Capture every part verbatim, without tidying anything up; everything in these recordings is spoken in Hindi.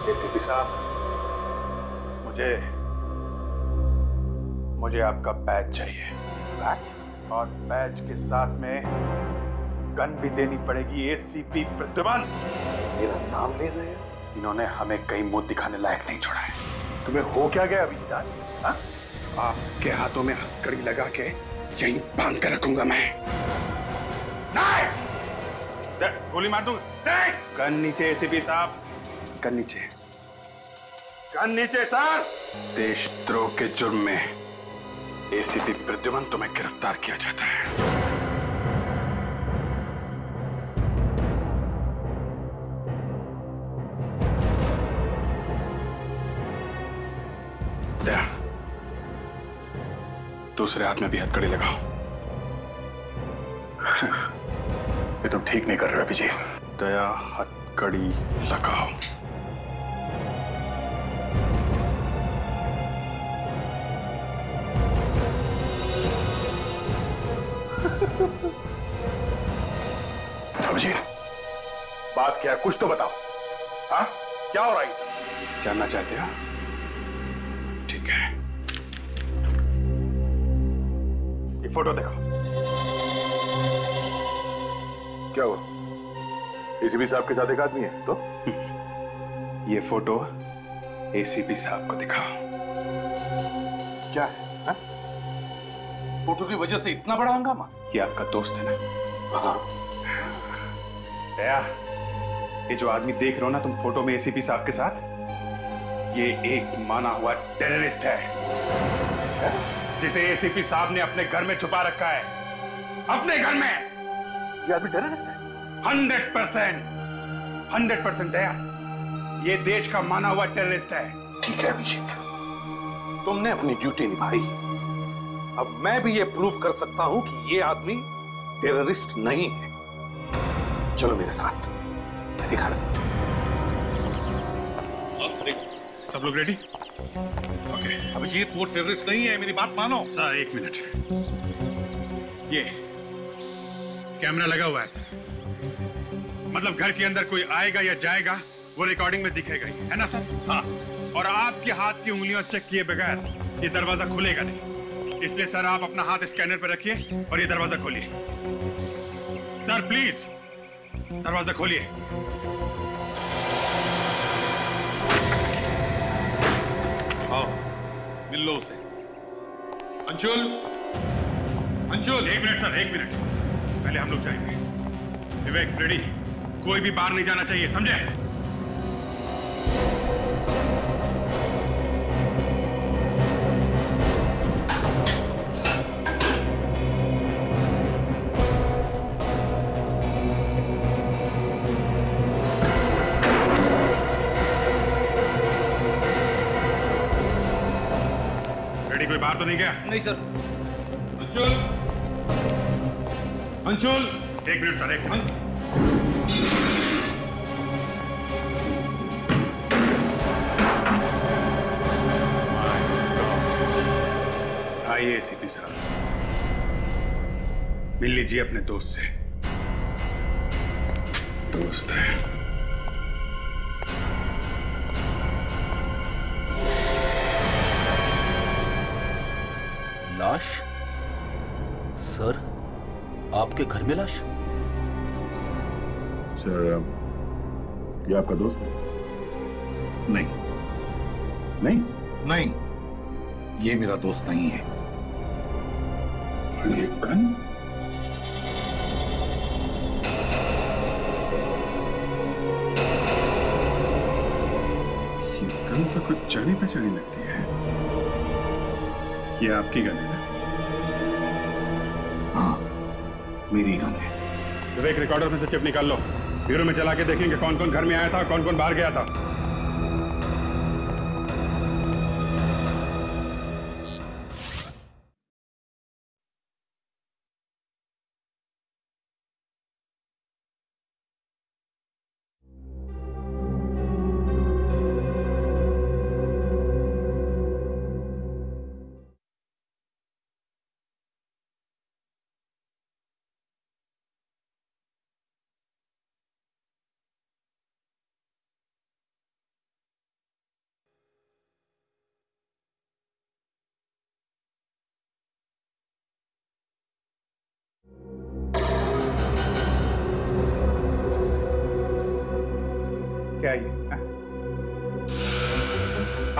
एसीपी साहब, मुझे मुझे आपका बैज चाहिए। बैज? और बैज के साथ में गन भी देनी पड़ेगी। एसीपी प्रद्युमन। मेरा नाम ले रहे हो? इन्होंने हमें कहीं मुंह दिखाने लायक नहीं छोड़ा है। तुम्हें हो क्या गया अभिजीत? हाँ? आपके हाथों में हथकड़ी लगा के यहीं बांध कर रखूंगा मैं। नहीं! गोली मार दूंगा। गन नीचे एसीपी साहब, गन नीचे, गन नीचे सर। देशद्रोह के जुर्म में एसीपी प्रद्युमन तुम्हें गिरफ्तार किया जाता है। दया, दूसरे हाथ में भी हथकड़ी लगाओ। ये तुम ठीक नहीं कर रहे हो अभिजीत। दया, हथकड़ी लगाओ। अभिजीत, बात क्या है? कुछ तो बताओ। हाँ, क्या हो रहा है सर? जानना चाहते हो? ठीक है, ये फोटो देखो। क्या हुआ? एसीपी साहब के साथ एक आदमी है तो? ये फोटो एसीपी साहब को दिखाओ। क्या है? हा? फोटो की वजह से इतना बड़ा हंगामा? ये आपका दोस्त है ना? हाँ। दया, ये जो आदमी देख रहे हो ना तुम फोटो में एसीपी साहब के साथ, ये एक माना हुआ टेररिस्ट है जिसे एसीपी साहब ने अपने घर में छुपा रखा है। अपने घर में। ये आदमी टेररिस्ट है? Hundred percent, hundred percent Daya, ये देश का माना हुआ टेररिस्ट है। ठीक है अभिजीत, तुमने अपनी ड्यूटी निभाई। अब मैं भी ये प्रूव कर सकता हूं कि ये आदमी टेररिस्ट नहीं है। चलो मेरे साथ मेरे घर। सब लोग रेडी? ओके। अभिजीत, वो टेररिस्ट नहीं है, मेरी बात मानो। सर एक मिनट, ये कैमरा लगा हुआ है सर, मतलब घर के अंदर कोई आएगा या जाएगा वो रिकॉर्डिंग में दिखेगा ही, है ना सर? हाँ। और आपके हाथ की उंगलियां चेक किए बगैर ये दरवाजा खुलेगा नहीं, इसलिए सर आप अपना हाथ स्कैनर पर रखिए और ये दरवाजा खोलिए। सर प्लीज दरवाजा खोलिए। आओ, मिल लो उसे। अंशुल, अंशुल। एक मिनट सर, एक मिनट, पहले हम लोग जाएंगे। विवेक, फ्रेडी, कोई भी बाहर नहीं जाना चाहिए, समझे? फ्रेडी, कोई बाहर तो नहीं गया? नहीं सर। अंशुल, अंशुल। एक मिनट सर, एक मिनट। आइए एसीपी साहब, मिल लीजिए अपने दोस्त से। दोस्त है। लाश? सर, आपके घर में लाश? सर, ये आपका दोस्त है? नहीं, नहीं, नहीं, ये मेरा दोस्त नहीं है। ये गन? ये गन तो कुछ जानी पहचानी लगती है। ये आपकी गन है ना? हाँ, मेरी गन है। विवेक, रिकॉर्डर में से चिप निकाल लो, ब्यूरो में चला के देखेंगे कौन कौन घर में आया था, कौन कौन बाहर गया था।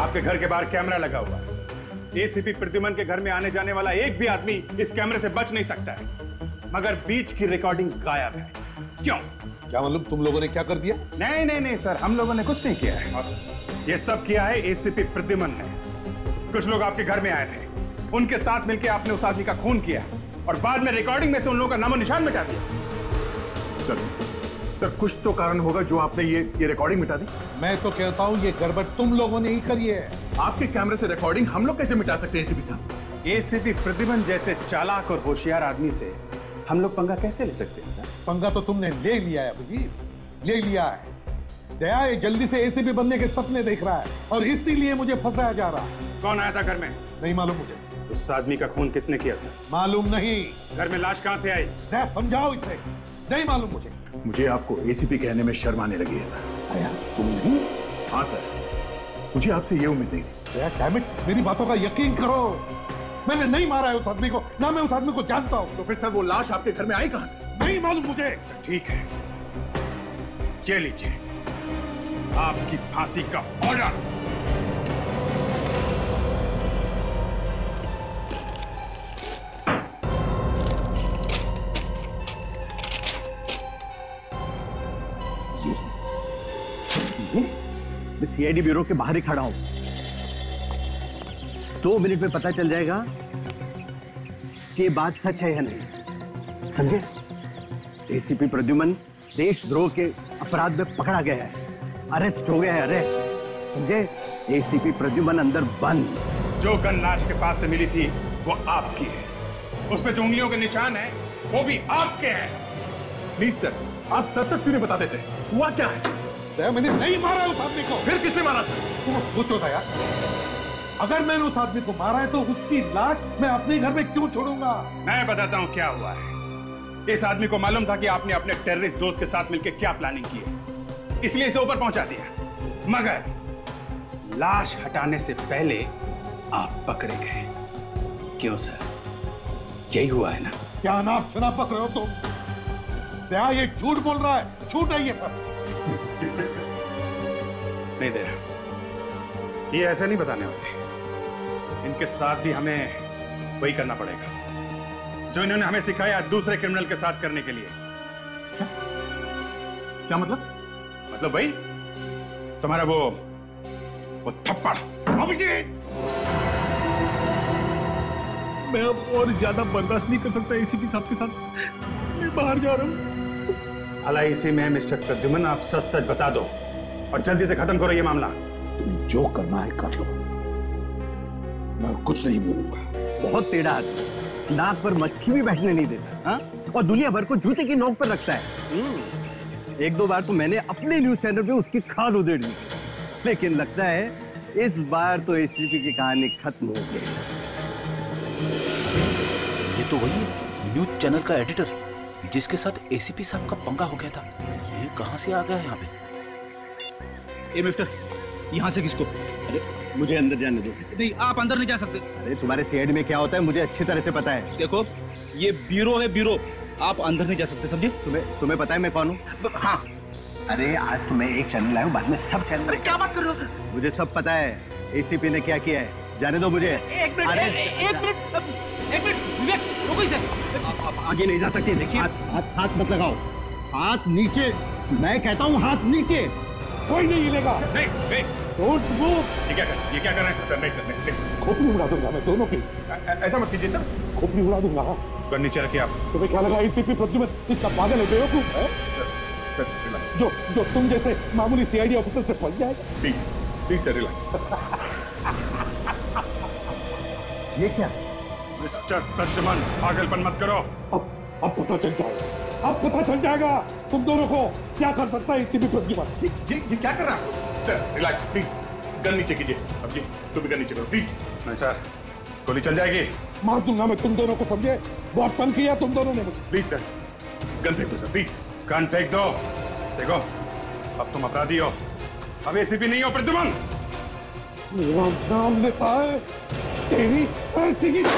आपके घर के बाहर कैमरा लगा हुआ है। एसीपी प्रद्युमन के घर में आने जाने वाला एक भी आदमी इस कैमरे से बच नहीं सकता है, मगर बीच की रिकॉर्डिंग गायब है। क्यों? क्या मालूम तुम लोगों ने क्या कर दिया? नहीं नहीं नहीं सर, हम लोगों ने कुछ नहीं किया है। ये सब किया है एसीपी प्रद्युमन ने। कुछ लोग आपके घर में आए थे, उनके साथ मिलकर आपने उस आदमी का खून किया और बाद में रिकॉर्डिंग में से उन लोगों का नामो निशान मिटा दिया। सर सर कुछ तो कारण होगा जो आपने ये ये रिकॉर्डिंग मिटा दी। मैं तो कहता हूँ ये गड़बड़ तुम लोगों ने ही करी है। आपके कैमरे से रिकॉर्डिंग हम लोग कैसे मिटा सकते हैं एसीपी साहब? एसीपी प्रद्युमन जैसे चालाक और होशियार आदमी से हम लोग पंगा कैसे ले सकते हैं सर? पंगा तो तुमने ले लिया है अभिजीत, ले लिया है। दया ये जल्दी से एसीपी बनने के सपने देख रहा है और इसीलिए मुझे फंसाया जा रहा है। कौन आया था घर में? नहीं मालूम मुझे। उस आदमी का खून किसने किया सर? मालूम नहीं। घर में लाश कहां से आई? दया समझाओ इसे, नहीं मालूम मुझे। मुझे आपको एसीपी कहने में शर्म आने लगी है सर। दया तुम नहीं? हाँ सर, मुझे आपसे ये उम्मीद नहीं थी। दया डैम इट, मेरी बातों का यकीन करो। मैंने नहीं मारा है उस आदमी को, ना मैं उस आदमी को जानता हूं। तो फिर सर वो लाश आपके घर में आई कहां से? नहीं मालूम मुझे। ठीक है, ये लीजिए आपकी फांसी का ऑर्डर। मैं सीआईडी ब्यूरो के बाहर ही खड़ा हूं। दो मिनट में पता चल जाएगा कि ये बात सच है या नहीं। समझे? एसीपी प्रद्युमन देशद्रोह के अपराध में पकड़ा गया है, अरेस्ट हो गया है, अरेस्ट। समझे? एसीपी प्रद्युमन अंदर बंद। जो गन लाश के पास से मिली थी वो आपकी है, उस पे जो उंगलियों के निशान है वो भी आपके हैं। प्लीज सर, आप सच सच क्यों नहीं बता देते? हुआ क्या है? दया मैंने नहीं मारा है उस आदमी को। फिर किसने मारा सर? तुम सोचो दया, अगर मैंने उस आदमी को मारा है तो उसकी लाश मैं अपने घर में क्यों छोड़ूंगा? मैं बताता हूं क्या हुआ है। इस आदमी को मालूम था कि आपने अपने टेररिस्ट दोस्त के साथ मिलकर क्या प्लानिंग की है, इसलिए इसे ऊपर पहुंचा दिया। मगर लाश हटाने से पहले आप पकड़े गए। क्यों सर, यही हुआ है ना? क्या नाप शनाप पकड़ रहे हो तुम? दया ये झूठ बोल रहा है, झूठ है ये सब। नहीं दया, ये ऐसे नहीं बताने वाले। इनके साथ भी हमें वही करना पड़ेगा जो इन्होंने हमें सिखाया दूसरे क्रिमिनल के साथ करने के लिए। क्या, क्या मतलब? मतलब वही तुम्हारा वो वो थप्पड़। अभिजीत, मैं अब और ज्यादा बर्दाश्त नहीं कर सकता एसीपी साहब के साथ। मैं बाहर जा रहा हूं। भला इसी में मिस्टर प्रद्युमन आप सच सच बता दो और जल्दी से खत्म करो ये मामला। तुम्हें जो करना है कर लो, मैं कुछ नहीं बोलूंगा। बहुत टेढ़ा आदमी, नाक पर मक्खी भी बैठने नहीं देता, हाँ? और दुनिया भर को जूते की नोक पर रखता है। एक दो बार तो मैंने अपने न्यूज चैनल पे उसकी खाल उधेड़ दी, लेकिन लगता है इस बार तो एसीपी की कहानी खत्म हो गई। ये तो वही है न्यूज चैनल का एडिटर जिसके साथ एसीपी साहब का पंगा हो गया था। ये कहां से आ गया यहाँ पे? ए मिस्टर, यहाँ से किसको? अरे मुझे अंदर जाने दो। नहीं, आप अंदर नहीं जा सकते। अरे तुम्हारे सीआईडी में क्या होता है मुझे अच्छी तरह से पता है। देखो, ये ब्यूरो है, ब्यूरो। आप अंदर नहीं जा सकते, समझे? तुम्हें तुम्हें पता है मैं कौन हूँ? हाँ। अरे आज तो मैं एक चैनल लाया हूँ, बाद में सब चैनल। अरे क्या बात कर रहे हो? मुझे सब पता है एसीपी ने क्या किया है। जाने दो मुझे। एक मिनट, एक मिनट, एक मिनट, विवेक, रुको इसे। आप आगे नहीं जा सकते। देखिए, हाथ हाथ मत लगाओ, हाथ नीचे। मैं कहता हूँ हाथ नीचे। कोई नहीं हिलेगा। नहीं, नहीं। Don't move. ये क्या कर ये क्या कर रहे हैं सर? नहीं सर, नहीं, नहीं। खोपड़ी उड़ा दूंगा मैं दोनों की। ऐसा मत कीजिए सर। खोपड़ी उड़ा दूंगा। गन नीचे रखिए आप। तुम्हें क्या लगा एसीपी प्रद्युमन इतना पागल है, बेवकूफ है? सर रिलैक्स, जो जो तुम जैसे मामूली सीआईडी ऑफिसर से पहुंच जाएगा। Please please sir relax. ये क्या? मिस्टर प्रद्युमन, पागलपन मत करो। अब अब पता चल जाएगा, अब पता चल जाएगा तुम दोनों को क्या कर सकता है एसीपी प्रद्युमन। ये ये ये क्या कर रहा है? सर रिलैक्स प्लीज, गन नीचे कीजिए। अब जी तू भी गन नीचे करो प्लीज। नहीं सर, गोली चल जाएगी। मार दूंगा मैं तुम दोनों को, समझे? बहुत तंग किया तुम दोनों ने मुझे। प्लीज सर, गन फेंक दो सर, प्लीज गन फेंक दो। देखो, अब तुम अपराधी हो, अब एसीपी नहीं हो प्रद्युमन। मेरा नाम लेता है तेरी ऐसी ही।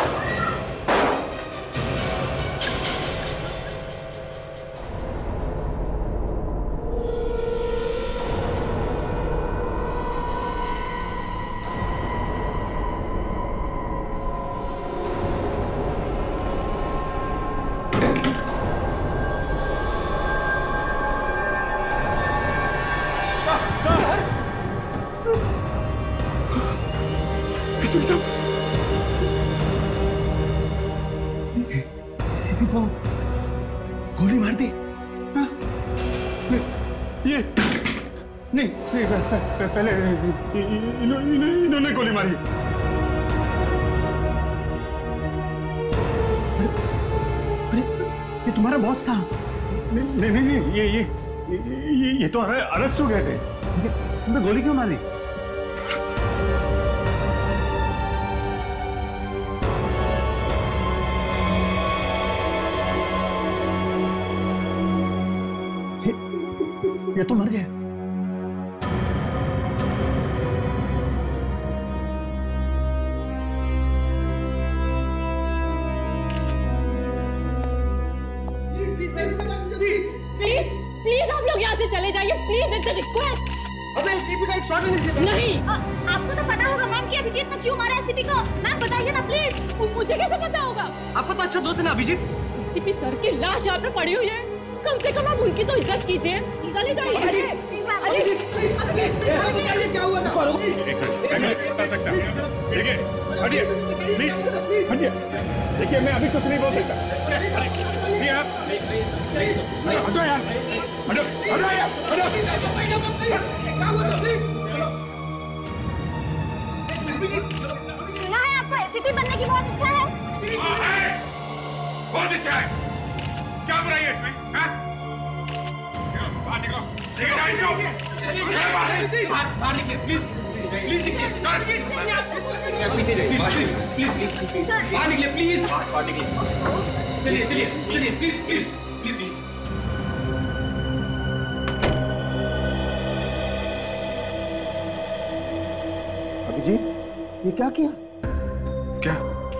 एसीपी साहब, एसीपी को गोली मार दी? हाँ? ये नहीं, नहीं पहले इन्होंने इन्होंने गोली मारी। अरे ये तुम्हारा बॉस था? नहीं नहीं नहीं, ये ये ये, ये तो अरेस्ट हो गए थे। तुमने गोली क्यों मारी? ये तो मर गया। प्लीज आप लोग यहाँ से चले जाइए, प्लीज, इट्स अ रिक्वेस्ट। अबे एसीपी का एक शॉट नहीं लेते। नहीं, आपको तो पता होगा मैम कि अभिजीत ने क्यों मारा एसीपी को। मैम बताइए ना प्लीज। मुझे कैसे पता होगा? आपका तो अच्छा दोस्त है ना अभिजीत। एसीपी सर की लाश यहाँ पे पड़ी हुई है, कम से कम आप उनकी तो इज्जत कीजिए। चले जाइए। क्या हुआ था? बता सकता हूँ। देखिए, हटिए, प्लीज, हटिए। देखिए, मैं अभी कुछ नहीं बोल सकता। नहीं आप, हटो यार, हटो, हटो यार, हटो। सुना है आपको एसीपी बनने की बहुत इच्छा है? बहुत इच्छा है। क्या बुराई है इसमें? हाँ? बाहर निकलो, लेके जाओ इनको। बाहर निकलो, प्लीज, प्लीज निकलिए, प्लीज, बाहर निकलिए, प्लीज, बाहर निकलिए। चलिए, चलिए, चलिए, please, please, please, please. Abhijeet, ये क्या किया? क्या?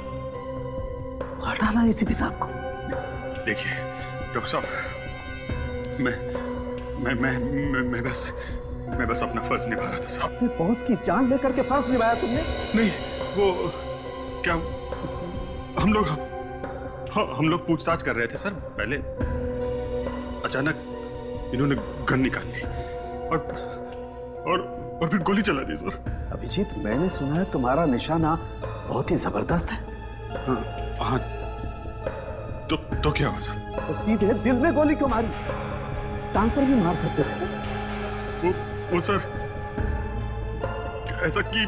मार डाला एसीपी साहब को। देखिए डॉक्टर साहब, मैं मैं मैं मैं मैं बस मैं बस अपना फर्ज निभा रहा था साहब। अपने बॉस की जान लेकर के फर्ज निभाया तुमने? नहीं, वो क्या, हम लोग हम, हम लोग पूछताछ कर रहे थे सर। पहले अचानक इन्होंने गन निकाल ली और और और फिर गोली चला दी सर। अभिजीत, मैंने सुना है तुम्हारा निशाना बहुत ही जबरदस्त है। हाँ, हाँ, तो तो क्या हुआ सर? तो सीधे दिल में गोली क्यों मारी? टांग पर भी मार सकते थे। वो वो सर ऐसा कि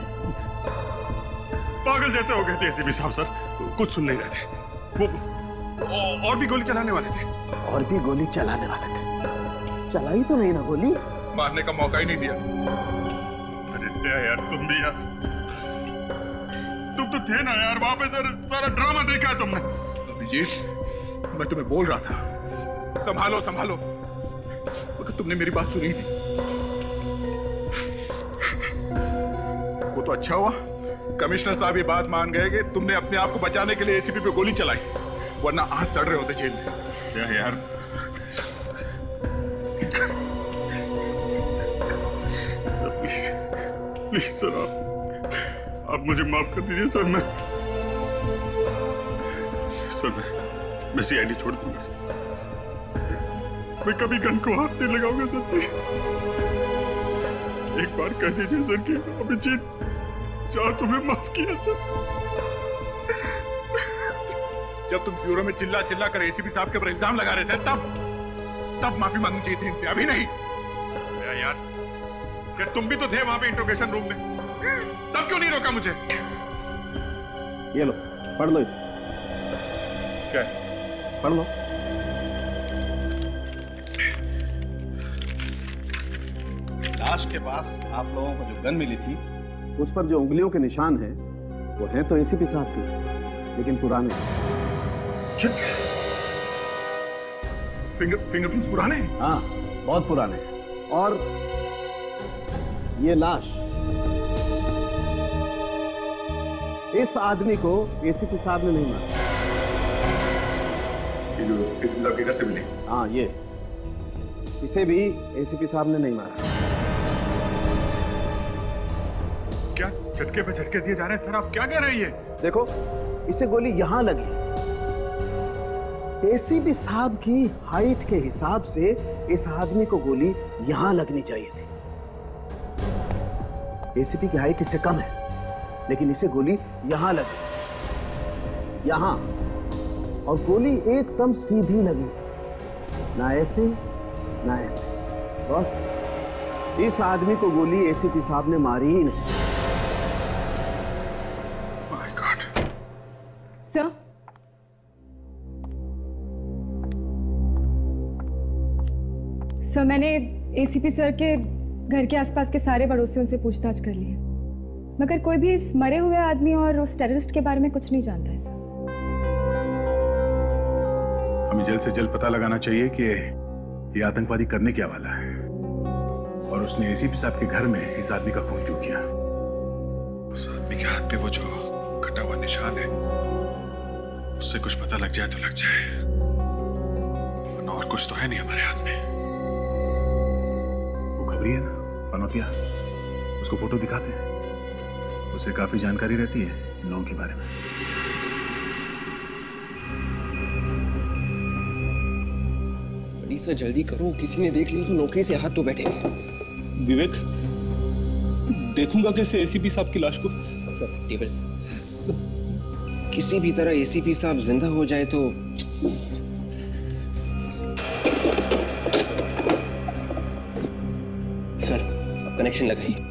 पागल जैसे हो गए थे एसीपी साहब सर, कुछ सुन नहीं रहे थे। वो और भी गोली चलाने वाले थे। और भी गोली चलाने वाले थे? चलाई तो नहीं ना गोली? मारने का मौका ही नहीं दिया। अरे दया यार, तुम भी यार, तुम तो थे ना यार वहां पे सर। सारा ड्रामा देखा है तुमने। अभिजीत, मैं तुम्हें बोल रहा था संभालो संभालो, मगर तुमने मेरी बात सुनी थी। वो तो अच्छा हुआ कमिश्नर साहब ये बात मान गए कि तुमने अपने आप को बचाने के लिए एसीपी पे गोली चलाई, वरना आज सड़ रहे होते जेल में। या यार, सर प्लीज सर, आप आप मुझे माफ कर दीजिए सर। मैं सर मैं मैं सी आई डी छोड़ दूंगा सर। मैं कभी गन को हाथ नहीं लगाऊंगा सर, प्लीज। एक बार कह दीजिए सर कि अभिजीत चाह तुम्हें माफ किया सर। जब तुम ब्यूरो में चिल्ला चिल्ला कर एसीपी साहब के ऊपर इल्जाम लगा रहे थे, तब तब माफी मांगनी चाहिए थी इनसे, अभी नहीं। या यार, क्या तुम भी तो थे वहां पे इंट्रोगेशन रूम में, तब क्यों नहीं रोका मुझे? ये लो, पढ़ लो इसे। क्या? पढ़ लो। लाश के पास आप लोगों को जो गन मिली थी, उस पर जो उंगलियों के निशान हैं, वो हैं तो एसीपी साहब के, लेकिन पुराने। फिंगर फिंगरप्रिंट्स पुराने? हाँ, बहुत पुराने। और ये लाश इस आदमी को एसीपी साहब ने नहीं मारा। एसीपी साहब की घर से मिली? हाँ, ये इसे भी एसीपी साहब ने नहीं मारा। क्या झटके पे झटके दिए जा रहे हैं सर? आप क्या कह रहे हैं? ये देखो, इसे गोली यहां लगी। एसीपी साहब की हाइट के हिसाब से इस आदमी को गोली यहां लगनी चाहिए थी। एसीपी की हाइट इससे कम है, लेकिन इसे गोली यहां लगी, यहां, और गोली एकदम सीधी लगी, ना ऐसे ना ऐसे। और इस आदमी को गोली एसीपी साहब ने मारी ही नहीं। My God. सर, सर मैंने एसीपी सर के घर के आसपास के सारे पड़ोसियों से पूछताछ कर ली है, मगर कोई भी इस मरे हुए आदमी और उस टेररिस्ट के बारे में कुछ नहीं जानता है सर। हमें जल्द से जल्द पता लगाना चाहिए कि ये आतंकवादी करने क्या वाला है, और उसने एसीपी साहब के घर में इस आदमी का खून क्यों किया। उस आदमी के हाथ पे वो जो कटा हुआ निशान है, उससे कुछ पता लग जाए तो लग जाए, वरना और कुछ तो है नहीं हमारे हाथ में। वो खबरी है ना पनौतिया, उसको फोटो दिखाते हैं, उसे काफी जानकारी रहती है इन लोगों के बारे में। बड़ी सा जल्दी करो, किसी ने देख लिया तो नौकरी से हाथ तो बैठेंगे। विवेक, देखूंगा कैसे एसीपी साहब की लाश को? सर टेबल, किसी भी तरह एसीपी साहब जिंदा हो जाए तो सर अब कनेक्शन लगाइए।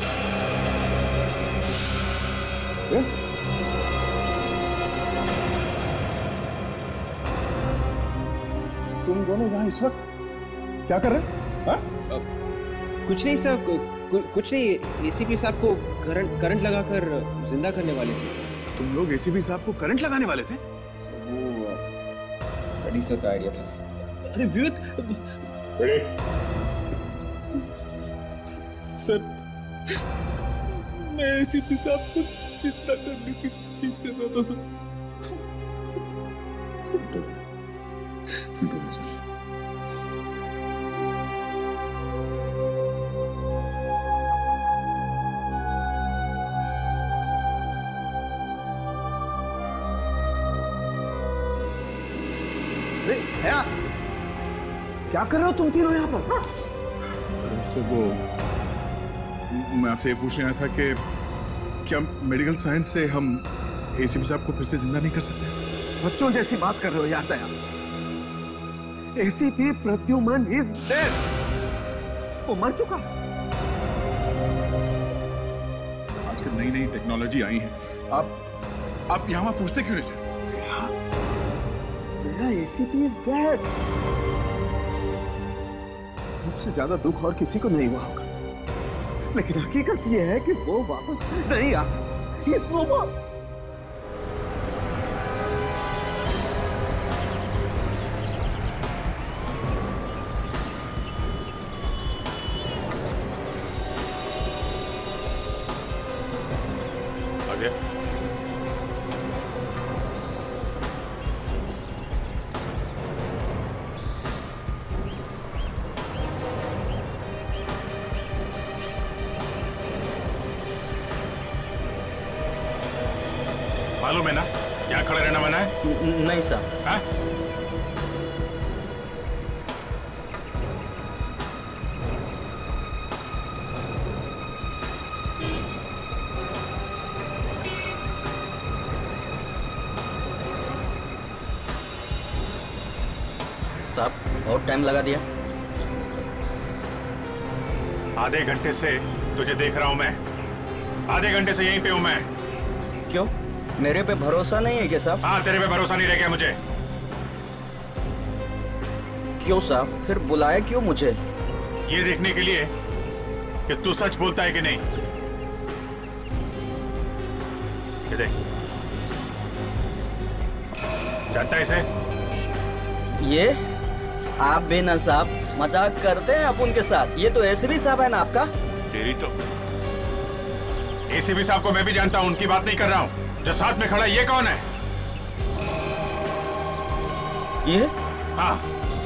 तुम दोनों यहाँ इस वक्त क्या कर रहे हैं? कुछ नहीं सर, कु, कुछ नहीं, एसीपी साहब को करंट करंट लगाकर जिंदा करने वाले थे। तुम लोग एसीपी साहब को करंट लगाने वाले थे? वो फ्रेडी सर का आइडिया था। अरे विवेक, सर मैं एसीपी साहब को जिंदा करने की चीज कर रहा था सर। दया, क्या कर रहे हो तुम तीनों यहाँ पर? सर वो मैं आपसे ये पूछ रहा था कि क्या मेडिकल साइंस से हम एसीपी साहब को फिर से जिंदा नहीं कर सकते? बच्चों जैसी बात कर रहे हो यार Daya. ACP Pradyuman is dead, वो मर चुका। आजकल नई नई टेक्नोलॉजी आई है, आप आप यहाँ वहाँ पूछते क्यों नहीं? मेरा एसीपी इज डेड। मुझसे ज्यादा दुख और किसी को नहीं हुआ होगा, लेकिन हकीकत यह है कि वो वापस नहीं आ सकता। He is no more. मालूम है ना यहाँ खड़े रहना मना है? नहीं साहब। हाँ? साहब और टाइम लगा दिया। आधे घंटे से तुझे देख रहा हूं मैं, आधे घंटे से यहीं पे हूं मैं। क्यों, मेरे पे भरोसा नहीं है क्या साहब? हाँ, तेरे पे भरोसा नहीं रह गया मुझे। क्यों साहब, फिर बुलाया क्यों मुझे? ये देखने के लिए कि तू सच बोलता है कि नहीं। ये देख, जानता है इसे? ये आप भी ना साहब मजाक करते हैं अपन के साथ। ये तो एसीपी साहब है ना आपका? तेरी तो। एसीपी साहब को मैं भी जानता हूं, उनकी बात नहीं कर रहा हूं। जो साथ में खड़ा, ये कौन है? ये? हाँ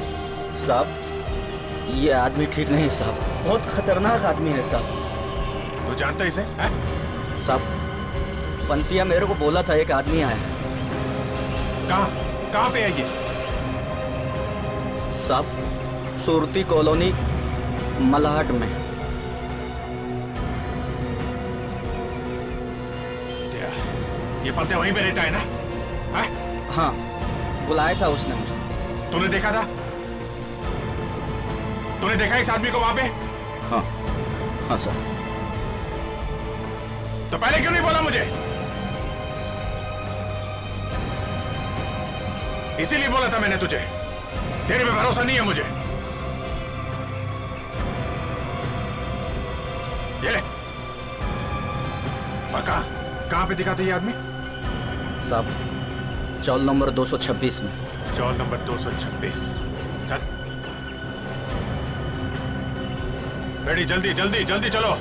साहब, ये आदमी ठीक नहीं साहब, बहुत खतरनाक आदमी है साहब। तू जानता है इसे? है? साहब, पंतिया मेरे को बोला था एक आदमी आया। कहाँ कहाँ पे है ये? साहब, सुरती कॉलोनी मलाहट में। ये पलते वहीं पे रहता है ना? है? हाँ, बुलाया था उसने मुझे। तूने देखा था? तूने देखा इस आदमी को वहां पे? हाँ हाँ सर। तो पहले क्यों नहीं बोला मुझे? इसीलिए बोला था मैंने तुझे, तेरे पे भरोसा नहीं है मुझे। ये ले। और कहां कहां पे दिखा था ये आदमी? साहब, चौल नंबर दो सौ छब्बीस में। चौल नंबर दो सौ छब्बीस। चल रेडी, जल्दी जल्दी जल्दी चलो।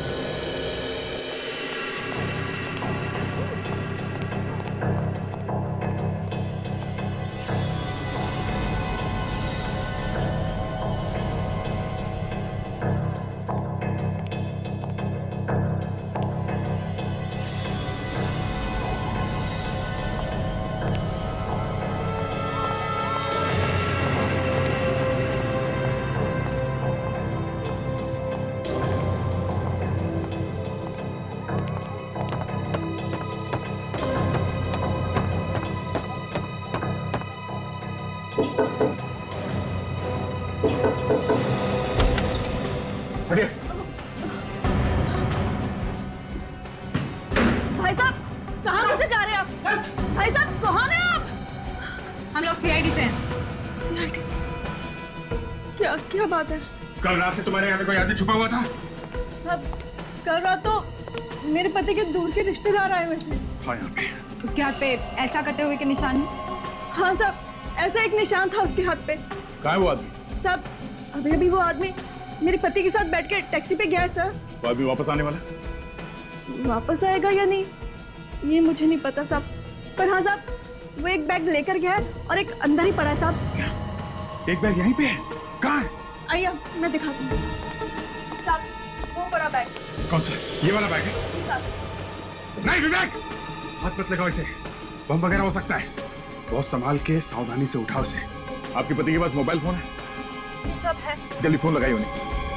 भाई साहब, कहाँ कैसे जा रहे हैं आप? भाई साहब, कौन है आप? हम लोग सी आई डी से हैं। C I D? क्या क्या बात है? कल रात से तुम्हारे यहाँ पे कोई आदमी छुपा हुआ था? सब कल रात तो मेरे पति के दूर के रिश्तेदार आए हुए थे। हाँ, यहाँ पे उसके हाथ पे ऐसा कटे हुए के निशान है? हाँ साहब, ऐसा एक निशान था उसके हाथ पे। कहाँ है वो आदमी? साहब, अभी अभी वो आदमी मेरे पति के साथ बैठ के टैक्सी पे गया है सर। वो आदमी वापस आने वाला? वापस आएगा या नहीं ये मुझे नहीं पता साहब, पर हाँ साहब, वो एक बैग लेकर गया है और एक अंदर ही पड़ा है साहब। क्या? एक बैग यहीं पे है? कहाँ है? आइए मैं दिखाती हूँ साहब, वो बड़ा बैग। कौन सा? ये वाला बैग है? साहब। नहीं विवेक, हाथ मत लगाओ इसे, बम वगैरह हो सकता है। बहुत संभाल के सावधानी से उठाओ इसे। आपके पति के पास मोबाइल फोन है? जी सब है। जल्दी फोन लगाइए उन्हें।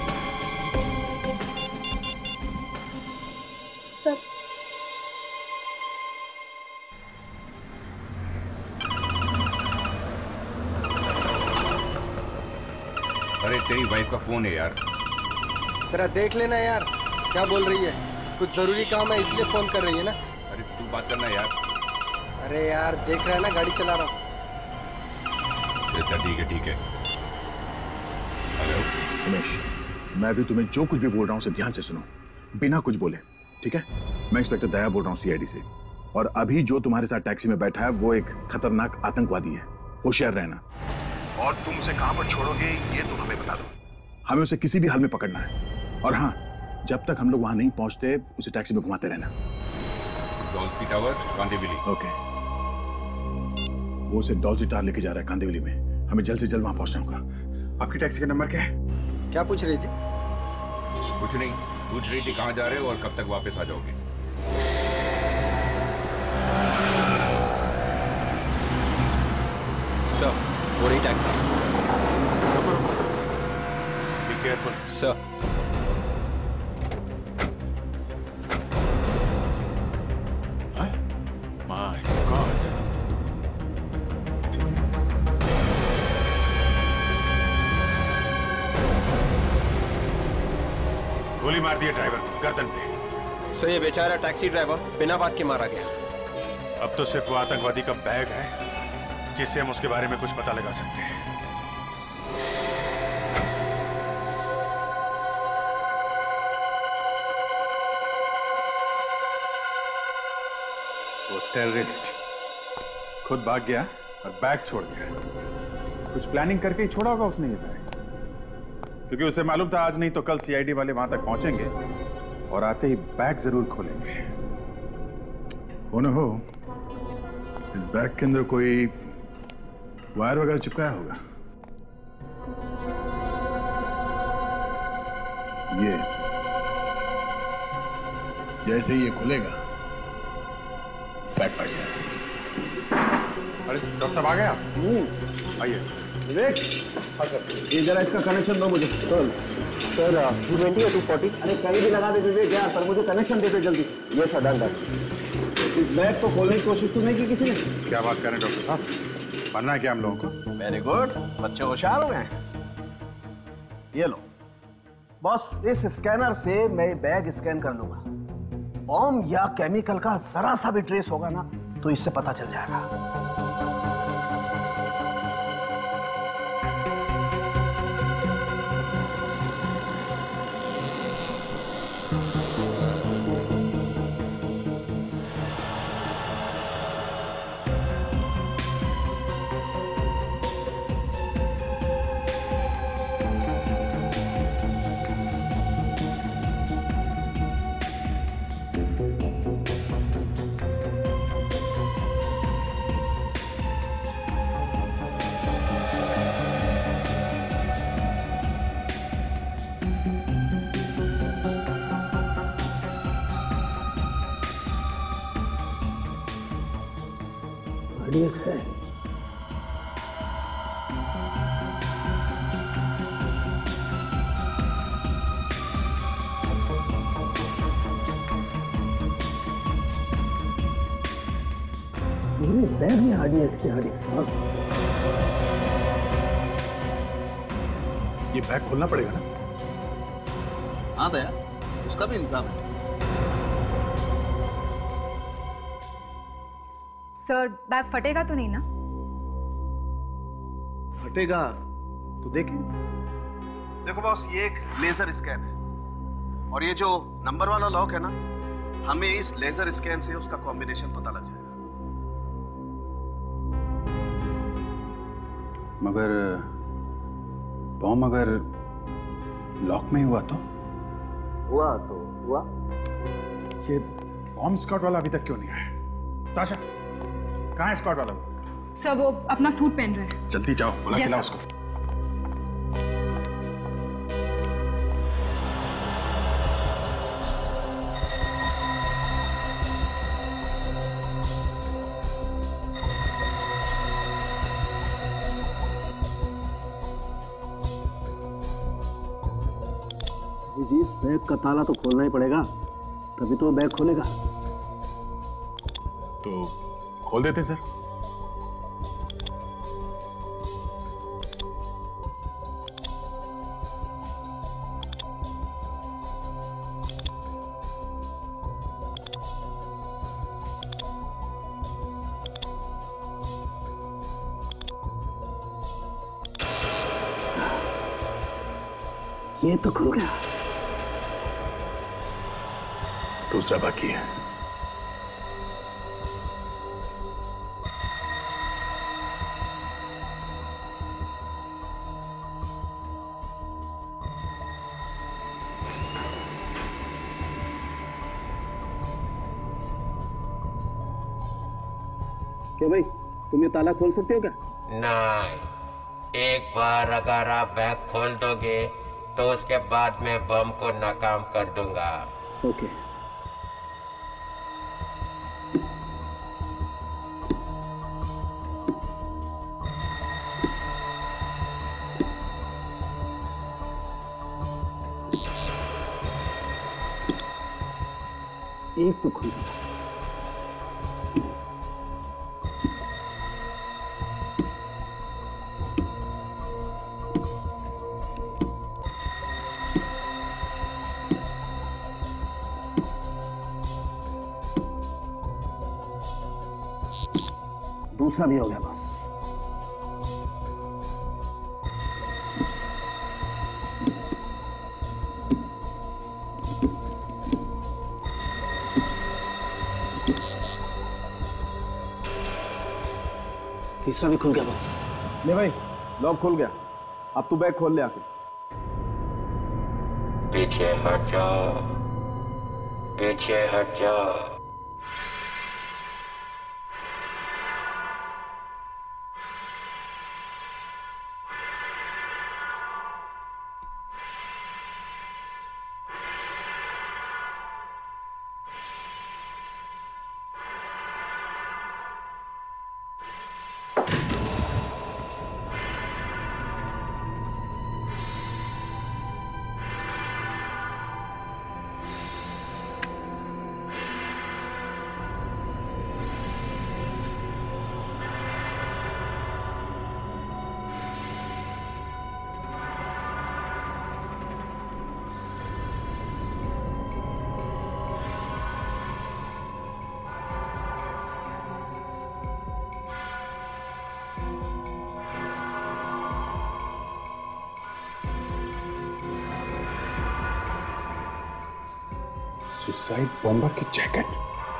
सब। अरे तेरी वाइफ का फोन है यार। जरा देख लेना यार, क्या बोल रही है? कुछ जरूरी काम है इसलिए फोन कर रही है ना? अरे तू बात करना यार। अरे यार देख रहा है ना, गाड़ी चला रहा हूँ। अच्छा ठीक है ठीक है। हेलो उमेश, मैं भी तुम्हें जो कुछ भी बोल रहा हूँ उसे ध्यान से सुनो, बिना कुछ बोले, ठीक है? मैं इंस्पेक्टर दया बोल रहा हूँ सी आई डी से, और अभी जो तुम्हारे साथ टैक्सी में बैठा है वो एक खतरनाक आतंकवादी है। होशियार रहना, और तुम उसे कहां पर छोड़ोगे ये तुम हमें बता दो। हमें उसे किसी भी हाल में पकड़ना है, और हाँ, जब तक हम लोग वहां नहीं पहुंचते उसे टैक्सी में घुमाते रहना। Dolphy tower, Kandivali. ओके। वो उसे डॉल्फी टावर लेके जा रहा है कांदिवली में। हमें जल्द से जल्द वहां पहुंचना होगा। आपकी टैक्सी का नंबर क्या है? क्या पूछ रही थी? कुछ नहीं, पूछ रही थी कहाँ जा रहे हो और कब तक वापस आ जाओगे। सर, वो रही taxi. Be careful sir. My god. गोली मार दी है ड्राइवर को गर्दन पे। सर, ये बेचारा टैक्सी ड्राइवर बिना बात के मारा गया। अब तो सिर्फ वो आतंकवादी का बैग है जिससे हम उसके बारे में कुछ पता लगा सकते हैं। वो टेररिस्ट खुद भाग गया और बैग छोड़ गया। कुछ प्लानिंग करके ही छोड़ा होगा उसने ये बैग, क्योंकि उसे मालूम था आज नहीं तो कल सी आई डी वाले वहां तक पहुंचेंगे और आते ही बैग जरूर खोलेंगे। हो न हो इस बैग के अंदर कोई वायर वगैरह चिपकाया होगा। ये जैसे ही ये खुलेगा बैग फट जाएगा। अरे डॉक्टर साहब आ गए आप? आइए। विवेक, ये जरा इसका कनेक्शन दो मुझे। सर सर टू ट्वेंटी या टू फोर्टी? अरे कहीं भी लगा दे विवेक यार, पर मुझे कनेक्शन दे दे जल्दी। ये सर डन। इस बैग को खोलने की कोशिश तो नहीं की किसी ने? क्या बात कर रहे हैं डॉक्टर साहब, बनना है क्या हम लोगों को? वेरी गुड, बच्चे होशियार हो गए। ये लो बॉस, इस स्कैनर से मैं बैग स्कैन कर लूंगा। बॉम्ब या केमिकल का जरा सा भी ट्रेस होगा ना तो इससे पता चल जाएगा। है। पूरे बैग में आरडीएक्स से आरडीएक्स बस। ये बैग खोलना पड़ेगा ना? हाँ दया, उसका भी इंसाफ है। सर, बैग फटेगा तो नहीं ना? फटेगा तो देखें। देखो बॉस, ये एक लेजर स्कैन है और ये जो नंबर वाला लॉक है ना, हमें इस लेजर स्कैन से उसका कॉम्बिनेशन पता लग जाएगा। मगर बॉम्ब अगर लॉक में ही हुआ तो? हुआ तो हुआ। ये बॉम्ब स्क्वाड वाला अभी तक क्यों नहीं आया? ताशा, कहाँ है स्क्वाड वाला? सर वो अपना सूट पहन रहे हैं। जल्दी जाओ, बुला के लाओ उसको। जी, बैग का ताला तो खोलना ही पड़ेगा, तभी तो बैग खोलेगा। तो खोल देते सर। ये तो खुल गया। दूसरा बाकी है। क्या भाई, तुम ये ताला खोल सकते हो क्या? नहीं, एक बार अगर आप बैग खोल दोगे तो उसके बाद मैं बम को नाकाम कर दूंगा। ओके। एक तो खुल गया। दूसरा भी हो गया बस। तीसरा भी खुल गया बस। ले भाई, लॉक खुल गया। अब तू बैग खोल ले आके। पीछे हट जाओ, पीछे हट जाओ। सुसाइड बॉम्बर की जैकेट।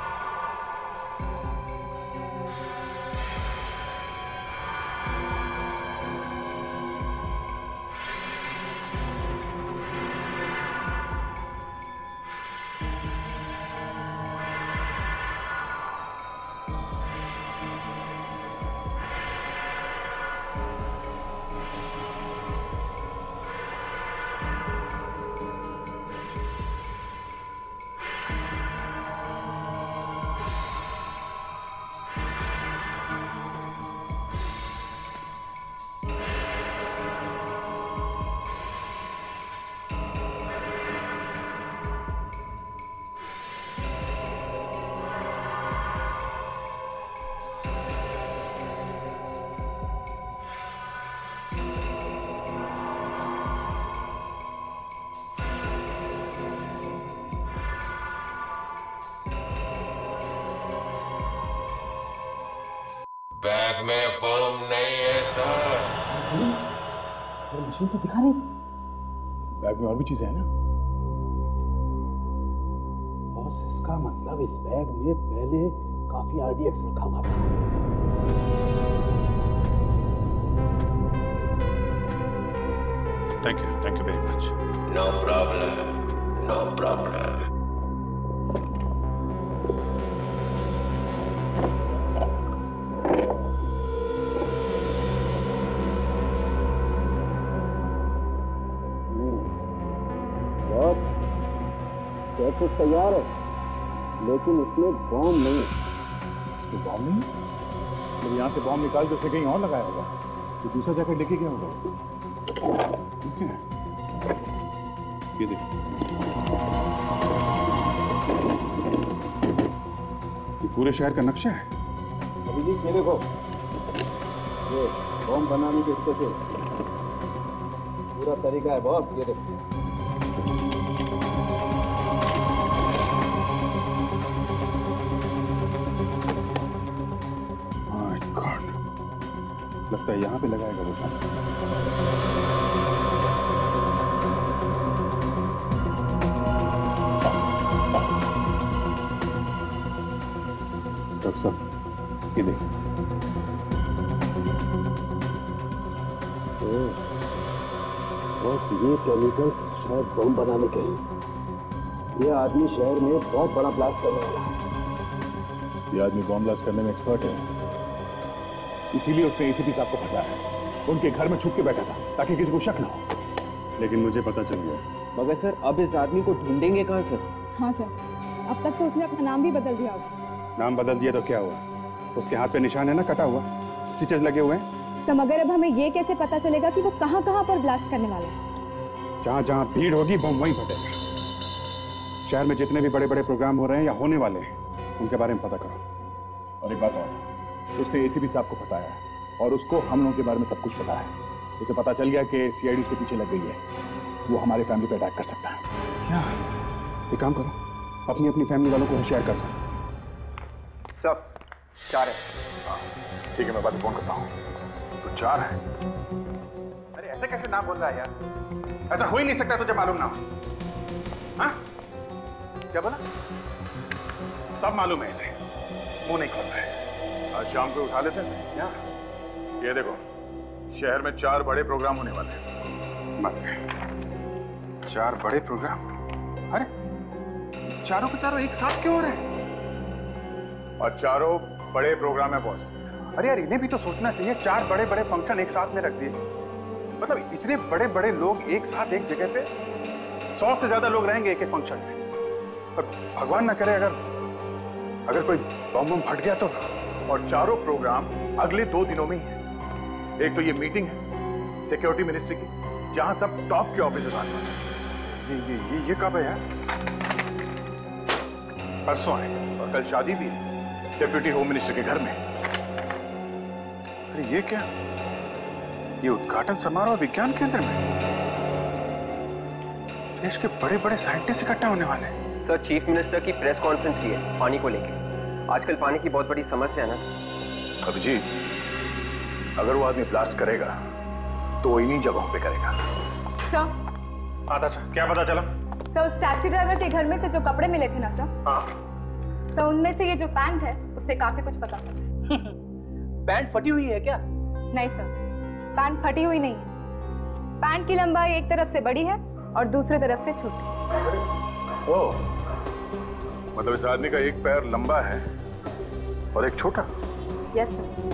बैग में बम नहीं है सर। मशीन तो दिखा नहीं। बैग में और भी चीजें हैं ना। बॉस, इसका मतलब इस बैग में पहले काफी आर डी एक्स रखा हुआ था। Thank you, thank you very much. No problem, no problem. कुछ तैयार है, लेकिन इसमें बॉम्ब नहीं है। तो बॉम्ब नहीं? तो यहाँ से बॉम्ब निकाल के उसे कहीं और लगाया होगा। तो दूसरा जैकेट लेके गया होगा। ठीक है, ये देखो, ये पूरे शहर का नक्शा है। अभिजीत, ये देखो, ये बॉम्ब बनाने के स्पेशल पूरा तरीका है बॉस। ये देखो, लगता है यहाँ पे लगाएगा वो। डॉक्टर साहब, ये देखिए। बस ये केमिकल्स शायद बम बनाने के हैं। ये आदमी शहर में बहुत बड़ा ब्लास्ट करने वाला है। ये आदमी बम ब्लास्ट करने में एक्सपर्ट है, इसीलिए उसने एसीपी साहब को फंसाया है। उनके घर में छुप के बैठा था ताकि किसी को शक ना हो। लेकिन मुझे पता चल गया। मगर सर, अब इस आदमी को ढूंढेंगे कहाँ सर? हाँ सर, अब तक तो उसने अपना नाम भी बदल दिया होगा। नाम बदल दिया तो क्या हुआ? उसके हाथ पे निशान है ना, कटा हुआ, स्टिचेस लगे हुए हैं। सर, मगर अब हमें ये कैसे पता चलेगा कि वो कहाँ कहाँ पर ब्लास्ट करने वाला है? जहाँ जहाँ भीड़ होगी बम वहीं फटेगा। शहर में जितने भी बड़े बड़े प्रोग्राम हो रहे हैं या होने वाले हैं, उनके बारे में पता करो। और एक बात और, उसने एसीपी साहब को फंसाया है और उसको हम लोगों के बारे में सब कुछ पता है। उसे पता चल गया कि सीआईडी उसके पीछे लग गई है। वो हमारे फैमिली पे अटैक कर सकता है। क्या? एक काम करो, अपनी अपनी फैमिली वालों को शेयर कर दो। सब चार है। ठीक है, मैं बाद में फोन करता हूँ। तो चार है? अरे ऐसे कैसे नाम बोल रहा है यार? ऐसा हो ही नहीं सकता तुझे मालूम ना हो। हाँ? क्या बोला? सब मालूम है इसे, मुंह नहीं खोल रहा है। आज शाम को उठा लेते हैं क्या? ये देखो, शहर में चार बड़े प्रोग्राम होने वाले हैं। मत चार बड़े प्रोग्राम? अरे चारों के चारों एक साथ क्यों हो रहे हैं? और चारों बड़े प्रोग्राम है बॉस। अरे यार, इन्हें भी तो सोचना चाहिए। चार बड़े बड़े फंक्शन एक साथ में रख दिए, मतलब इतने बड़े बड़े लोग एक साथ एक जगह पे, सौ से ज्यादा लोग रहेंगे एक एक फंक्शन में। और भगवान ना करे अगर अगर कोई बम बम फट गया तो। और चारों प्रोग्राम अगले दो दिनों में ही है। एक तो ये मीटिंग है सिक्योरिटी मिनिस्ट्री की, जहां सब टॉप के ऑफिसर्स आने वाले हैं। ये ये ये ये कब है यार? परसों है। और कल शादी भी है डिप्यूटी होम मिनिस्टर के घर में। अरे ये क्या? ये उद्घाटन समारोह विज्ञान केंद्र में। देश के बड़े बड़े साइंटिस्ट इकट्ठा होने वाले हैं। सर, चीफ मिनिस्टर की प्रेस कॉन्फ्रेंस की है पानी को लेकर। आजकल पानी की बहुत बड़ी समस्या है ना। अभिजीत, अगर वो आदमी ब्लास्ट करेगा तो वो इन्हीं जगहों पे करेगा। सर, आता अच्छा, क्या पता चला? सर उस टैक्सी ड्राइवर के घर में से जो कपड़े मिले थे ना सर, हाँ सर उनमें से ये जो पैंट है उससे काफी कुछ पता चला। पैंट फटी हुई है क्या? नहीं सर, पैंट फटी हुई नहीं है। पैंट की लंबाई एक तरफ से बड़ी है और दूसरी तरफ से छोटी। ओह, मतलब इस आदमी का एक पैर लंबा है और एक छोटा। Yes sir.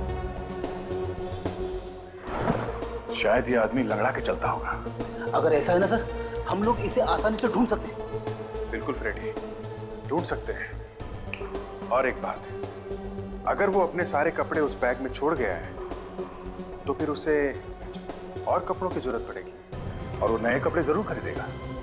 शायद ये आदमी लंगड़ा के चलता होगा। अगर ऐसा है ना सर, हम लोग इसे आसानी से ढूंढ सकते हैं। बिल्कुल फ्रेडी, ढूंढ सकते हैं। और एक बात, अगर वो अपने सारे कपड़े उस बैग में छोड़ गया है तो फिर उसे और कपड़ों की जरूरत पड़ेगी और वो नए कपड़े जरूर खरीदेगा।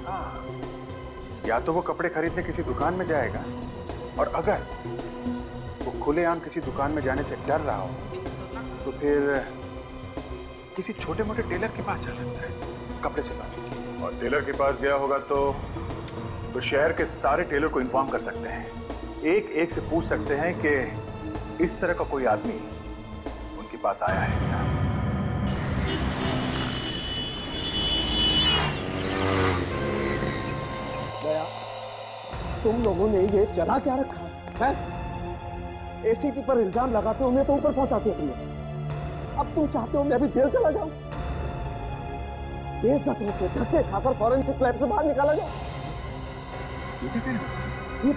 या तो वो कपड़े खरीदने किसी दुकान में जाएगा, और अगर वो खुलेआम किसी दुकान में जाने से डर रहा हो तो फिर किसी छोटे मोटे टेलर के पास जा सकता है कपड़े सिलवाने के लिए। और टेलर के पास गया होगा तो तो शहर के सारे टेलर को इन्फॉर्म कर सकते हैं, एक एक से पूछ सकते हैं कि इस तरह का कोई आदमी उनके पास आया है क्या। दया, तुम लोगों ने ये चला क्या रखा है? एसीपी पर इल्जाम लगाते हो, उन्हें तो ऊपर पहुंचाते हो तुम लोग। अब तुम चाहते हो मैं भी जेल चला जाऊं? बेइज्जत होकर धक्के खाकर फॉरेंसिक लैब से बाहर निकाला जाए। ये,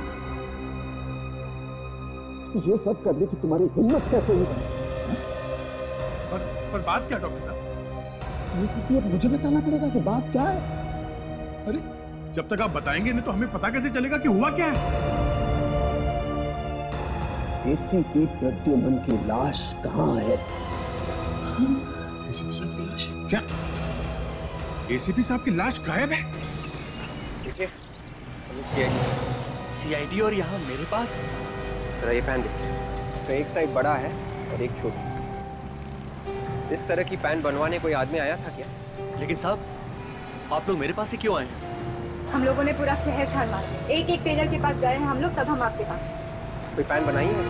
ये सब करने की तुम्हारी हिम्मत कैसे हुई थी? पर, पर बात क्या डॉक्टर साहब? ये सब अब मुझे बताना पड़ेगा कि बात क्या है। अरे जब तक आप बताएंगे नहीं तो हमें पता कैसे चलेगा कि हुआ क्या है? एसीपी प्रद्युमन की लाश कहाँ है? एसीपी साहब की लाश? क्या एसीपी साहब की लाश गायब है? देखिए, सीआईडी और यहाँ मेरे पास। जरा ये पैन देखिए, तो एक साइड बड़ा है और एक छोटी। इस तरह की पैन बनवाने कोई आदमी आया था क्या? लेकिन साहब, आप लोग मेरे पास से क्यों आए हैं? हम लोगों ने पूरा शहर छान मारा, एक एक टेलर के पास गए हैं हम लोग, तब हम आपके पास। कोई पैन बनाई है?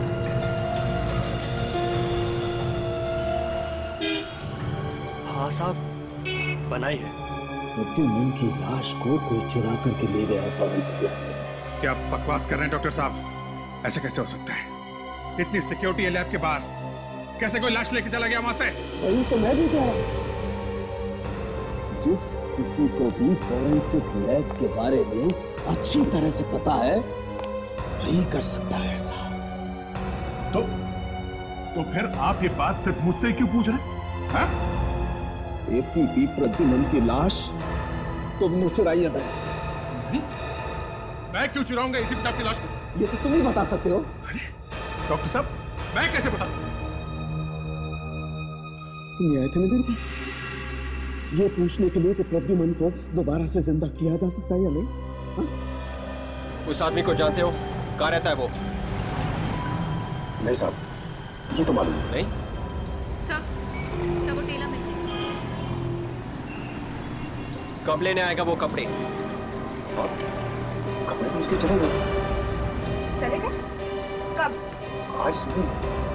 हाँ साहब, बनाई है। प्रद्युमन की लाश को कोई चुरा करके ले गया फॉरेंसिक लैब में से। क्या आप बकवास कर रहे हैं डॉक्टर साहब? ऐसे कैसे हो सकता है? इतनी सिक्योरिटी है लैब के बाहर, कैसे कोई लाश लेके चला गया वहां से? वही तो मैं भी कह रहा हूं। जिस किसी को भी फॉरेंसिक लैब के बारे में अच्छी तरह से पता है वही कर सकता है ऐसा। तो तो फिर आप ये बात सिर्फ मुझसे क्यों पूछ रहे हैं? एसीपी प्रद्युमन की लाश तुमने चुराई है? मैं क्यों चुराऊंगा एसीपी साहब की लाश को? ये तो तुम ही बता सकते हो। अरे डॉक्टर साहब, मैं कैसे बता सकता? तुम आए थे ना मेरे पास ये पूछने के लिए कि प्रद्युमन को दोबारा से जिंदा किया जा सकता है या नहीं? हा? उस आदमी को जानते हो? कहाँ रहता है वो? नहीं साहब, ये तो मालूम नहीं। सब सब वो टेलर मिल गया। कब लेने आएगा वो कपड़े? साहब, कपड़े तो उसके चले गए। चले गए? कब? आज सुबह।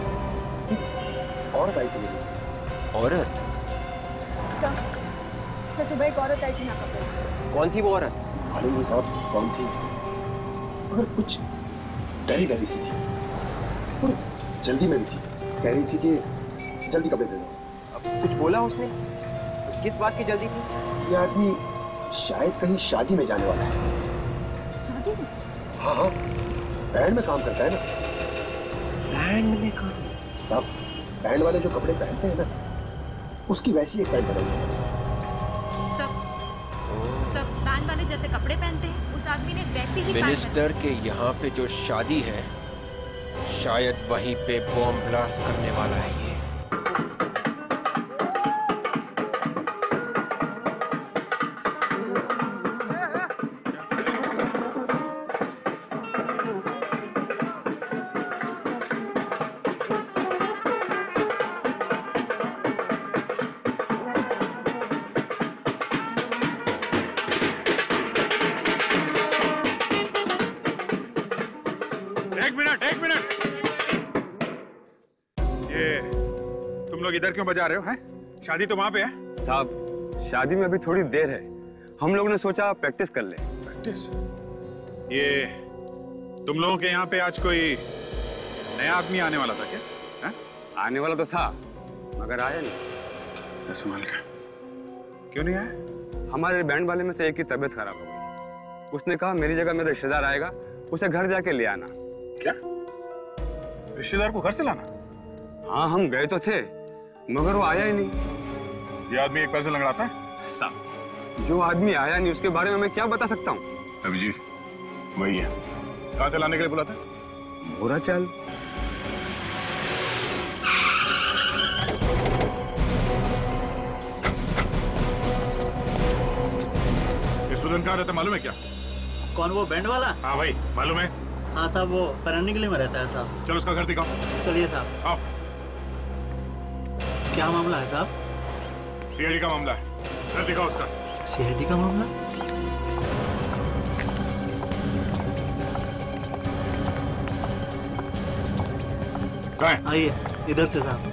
औरत आई थी। औरत? सर, सर सुबह एक औरत आई थी ना कपड़े। कौन थी वो औरत? मालूम नहीं साहब कौन थी, मगर कुछ डरी डरी सी थी और जल्दी में भी थी। कह रही थी कि जल्दी कपड़े दे दो। अब कुछ बोला उसने? किस बात की जल्दी थी? ये आदमी शायद कहीं शादी में जाने वाला है। शादी में? हाँ हाँ, बैंड में काम करता है ना। बैंड में काम? साहब, बैंड वाले जो कपड़े पहनते हैं ना, उसकी वैसी एक पैंट बनाई है। सब सब बैंड वाले जैसे कपड़े पहनते हैं, उस आदमी ने वैसी ही मिनिस्टर के यहाँ पे जो शादी है, शायद वहीं पे बॉम्ब ब्लास्ट करने वाला है ये। एक मिनट एक मिनट, ये तुम लोग इधर क्यों बजा रहे हो? हैं? शादी तो वहां पे है। साहब, शादी में अभी थोड़ी देर है हम लोगों ने सोचा प्रैक्टिस कर ले। प्रैक्टिस? ये तुम लोगों के यहाँ पे आज कोई नया आदमी आने वाला था क्या? है? आने वाला तो था मगर आया नहीं। संभाल के। क्यों नहीं आया? हमारे बैंड वाले में से एक की तबीयत खराब हो गई। उसने कहा मेरी जगह मेरा रिश्तेदार आएगा, उसे घर जाके ले आना। क्या? रिश्तेदार को घर से लाना? हाँ, हम गए तो थे मगर वो आया ही नहीं। ये आदमी एक पैर से लंगड़ाता है? साहब, जो आदमी आया नहीं उसके बारे में मैं क्या बता सकता हूँ? अभिजीत वही है। कहाँ से लाने के लिए बुलाता? बुरा चाल। स्टूडेंट कहाँ रहता मालूम है क्या? कौन, वो बैंड वाला? हाँ भाई मालूम है। हाँ साहब, वो परंडिगली में रहता है साहब। चलो उसका घर दिखाओ। चलिए साहब। आओ। क्या मामला है साहब? सी आई डी का मामला है, घर दिखाओ उसका। सी आई डी का मामला? आइए इधर से साहब।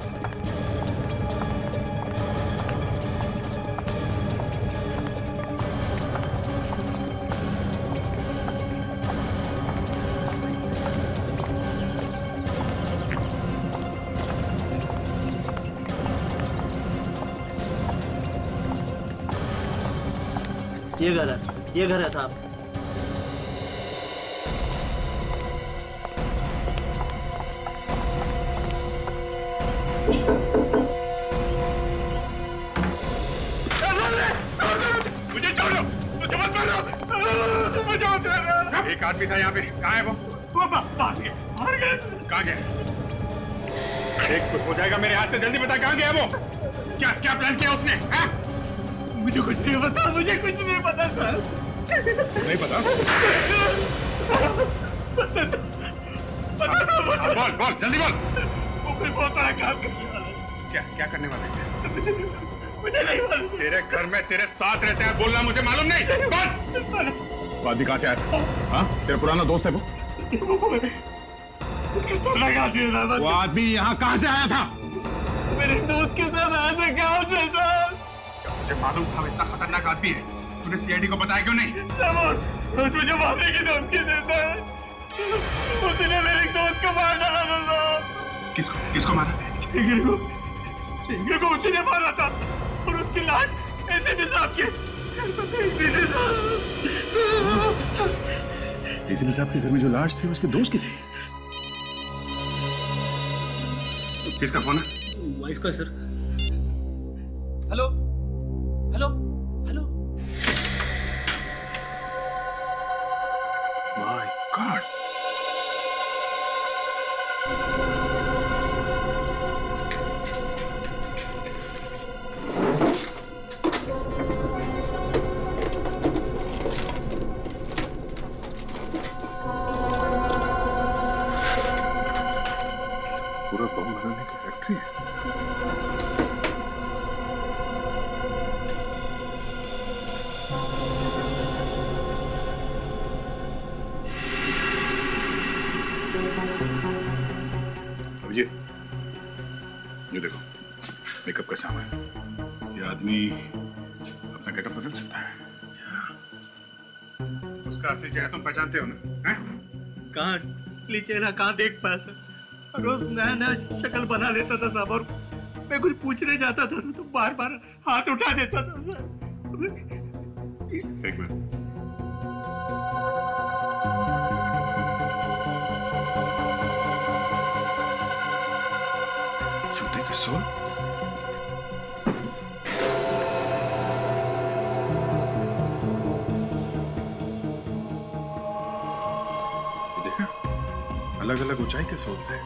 ये घर है, ये घर है साहब। मुझे छोड़ो, मुझे मत मारो, मुझे मत मारो। एक आदमी था यहाँ पे, कहाँ है वो? वो भाग गया, भाग गया। कहाँ गया? देख कुछ हो जाएगा मेरे हाथ से, जल्दी बता कहाँ गया वो? क्या क्या प्लान किया उसने? हाँ? मुझे कुछ नहीं पता, मुझे कुछ नहीं पता सर। नहीं पता? पता तो, पता तो मुझे। बोल बोल जल्दी बोल। वो कोई बहुत बड़ा काम करने वाला है। क्या क्या करने वाला है? मुझे मुझे नहीं मालूम। तेरे घर में तेरे साथ रहते हैं, बोलना मुझे मालूम नहीं। बोल। वो आदमी कहाँ से आया था? हाँ, तेरा पुराना दोस्त है वो? खतरनाक आदमी था। वो आदमी यहाँ कहाँ से आया था? मेरे दोस्त के साथ आया था गाँव से सर। मुझे मालूम था इतना खतरनाक आदमी है, तूने सी आई डी को बताया क्यों नहीं? रोज मुझे मारने की धमकी देता है। उसने मेरे दोस्त को मार डाला था साहब। किसको किसको मारा? चेंगरे को। चेंगरे को उसने मारा था और उसकी लाश एसीपी साहब के घर पर फेंक दी थी साहब। एसीपी साहब के घर में जो लाश थी उसके दोस्त की थी? किसका फोन है? वाइफ का sir. Hello hello hello. My god. पूरा बम बनाने की फैक्ट्री है। ये ये देखो मेकअप का सामान। ये आदमी अपना गेटअप बदल सकता है। उसका असली चेहरा तुम पहचानते हो ना? हैं? कहाँ असली चेहरा कहाँ देख पाया सर? रोज नया नया शक्ल बना लेता था साहब, और मैं कुछ पूछने जाता था तो बार बार हाथ उठा देता था सर। एक मिनट। जूते की सोल? देखा, अलग अलग ऊंचाई के सोल्स है।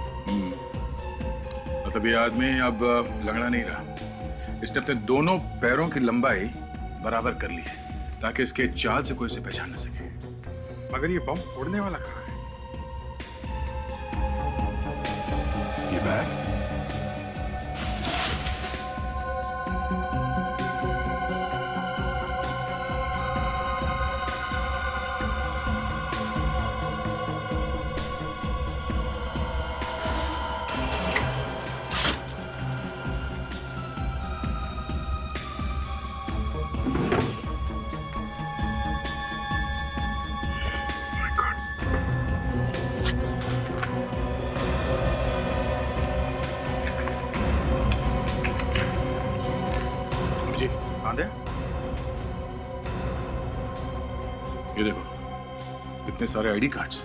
मतलब ये आदमी अब लंगड़ा नहीं रहा। इसने अपने दोनों पैरों की लंबाई बराबर कर ली है ताकि इसके चाल से कोई इसे पहचान न सके। मगर ये बम फोड़ने वाला कहाँ है? ये बैग? कहाँ दे? ये देखो, इतने सारे आईडी कार्ड्स।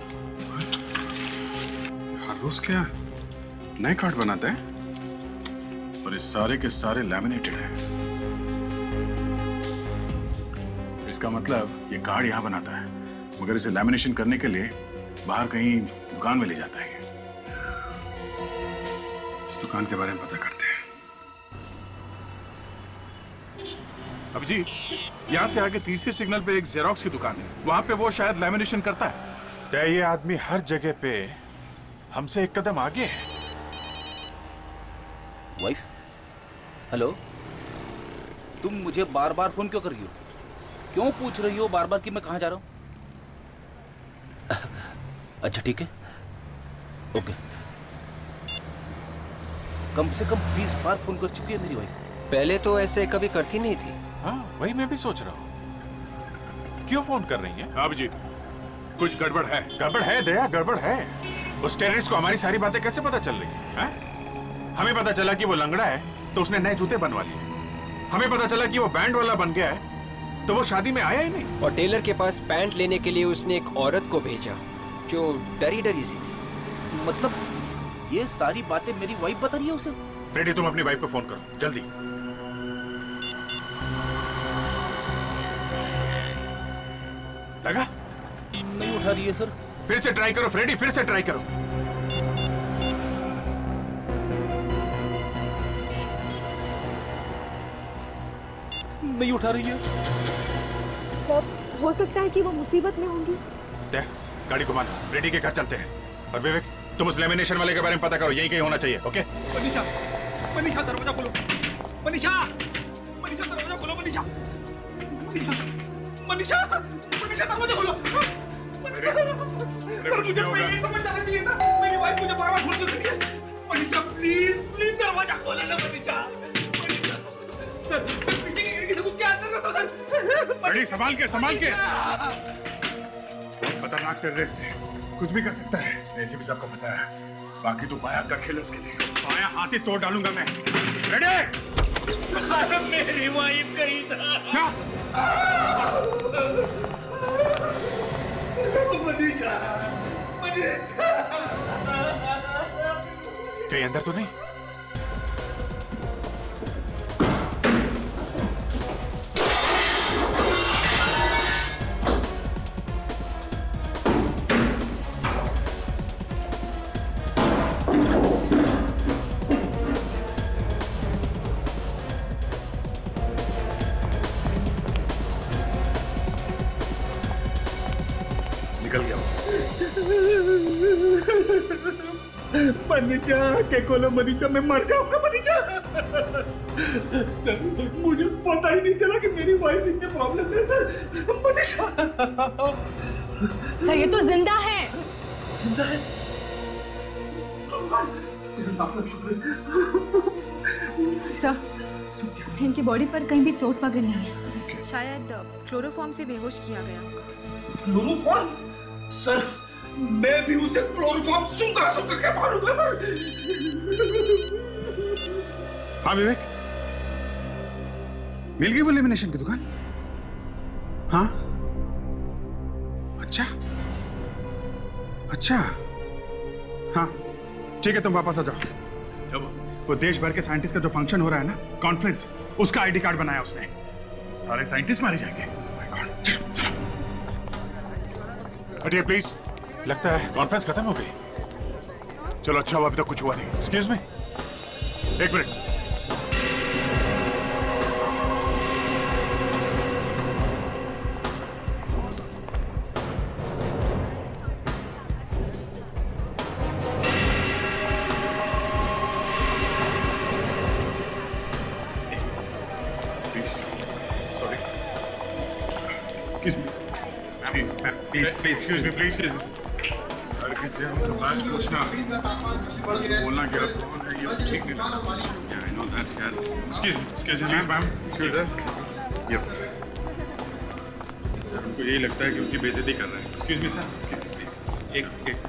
हर रोज क्या नए कार्ड बनाते हैं, और ये सारे के सारे लैमिनेटेड हैं। इसका मतलब ये कार्ड यहां बनाता है, मगर इसे लैमिनेशन करने के लिए बाहर कहीं दुकान में ले जाता है। इस दुकान के बारे में पता करते हैं। अभिजीत, यहाँ से आगे तीसरे सिग्नल पे एक जेरोक्स की दुकान है, वहां पे वो शायद लैमिनेशन करता है। तो ये आदमी हर जगह पे हमसे एक कदम आगे है। वाइफ, हेलो, तुम मुझे बार बार फोन क्यों कर रही हो? क्यों पूछ रही हो बार बार कि मैं कहां जा रहा हूं? अच्छा ठीक है, ओके। कम से कम बीस बार फोन कर चुकी है मेरी वाइफ। पहले तो ऐसे कभी करती नहीं थी। हाँ, वही मैं भी सोच रहा हूँ, क्यों फोन कर रही है? अभिजीत, कुछ गड़बड़ है। गड़बड़ है दया, गड़बड़ है। उस टेररिस्ट को हमारी सारी बातें कैसे पता चल रही है? हमें पता चला कि वो लंगड़ा है तो उसने नए जूते बनवा लिए। हमें पता चला कि वो बैंड वाला बन गया है तो वो शादी में आया ही नहीं। और टेलर के पास पैंट लेने के लिए उसने एक औरत को भेजा जो डरी डरी सी थी। मतलब ये सारी बातें मेरी वाइफ बता रही है उसे? फ्रेडी, तुम अपनी वाइफ को फोन करो जल्दी। लगा? नहीं उठा रही है सर। फिर से ट्राई करो फ्रेडी, फिर से ट्राई करो। नहीं उठा रही है। सर, हो सकता है कि वो मुसीबत में होंगी। दे, गाड़ी घुमा लो, रेडी के घर चलते हैं। और विवेक, तुम उस लेमिनेशन वाले के बारे में पता करो, यही कहीं होना चाहिए। ओके? मनीषा, मनीषा दरवाजा खोलो। मनीषा, मनीषा दरवाजा खोलो। मनीषा, मनीषा, मनीषा दरवाजा खोलो। मनीषा, सर मुझे पहले ही समझ जाना चाहिए था। मेरी वाइफ मुझे बार-बार फोन कर रही है। मनीषा प्लीज, प्लीज दरवाजा खोलो ना मनीषा। मनीषा, सर पीछे की खिड़की से कुछ क्या अंदर कर दो सर। बड़ी संभाल के, संभाल के। खतरनाक टेररिस्ट है, कुछ भी कर सकता है। एसीपी साहब को फंसाया है, बाकी तो पाया का खेल उसके लिए। पाया हाथी तोड़ डालूंगा मैं। रेडी? मेरी वाइफ गई था। क्या? मनीषा, मनीषा। कहीं अंदर तो नहीं? मनीषा के कोलो, मनीषा मैं मर जाऊंगा। मनीषा सर, मुझे पता ही नहीं चला कि मेरी वाइफ इतने प्रॉब्लम है सर। मनीषा सर, ये तो जिंदा है। जिंदा है? सर, इनकी बॉडी पर कहीं भी चोट वगैरह नहीं है। शायद क्लोरोफॉर्म से बेहोश किया गया होगा। क्लोरोफॉर्म? सर, मैं भी उसे क्लोरोफॉर्म सूंघा सूंघा के मारूंगा सर। हाँ विवेक, मिल गई वो लेमिनेशन की दुकान? हाँ, अच्छा अच्छा, हाँ ठीक है, तुम वापस आ जाओ। जब वो देश भर के साइंटिस्ट का जो फंक्शन हो रहा है ना, कॉन्फ्रेंस, उसका आईडी कार्ड बनाया उसने। सारे साइंटिस्ट मारे जाएंगे। माय गॉड, चलो चलो। हटिए प्लीज, लगता है कॉन्फ्रेंस खत्म हो गई। चलो अच्छा हुआ, अभी तक कुछ हुआ नहीं। एक्सक्यूज मी, एक minute. Please excuse me, please. लड़की से हमको बात पूछना, बोलना क्या है, ये ठीक नहीं लगा। आई नो दैट यार। Excuse me, excuse me ma'am, ma'am excuse us. ये उनको यही लगता है कि उनकी बेइज्जती कर रहे हैं। Excuse me sir, excuse me please. एक एक